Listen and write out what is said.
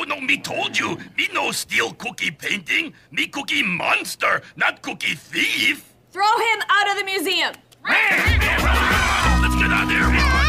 no, me told you. Me no steal cookie painting. Me cookie monster, not cookie thief. Throw him out of the museum. Let's get out of there.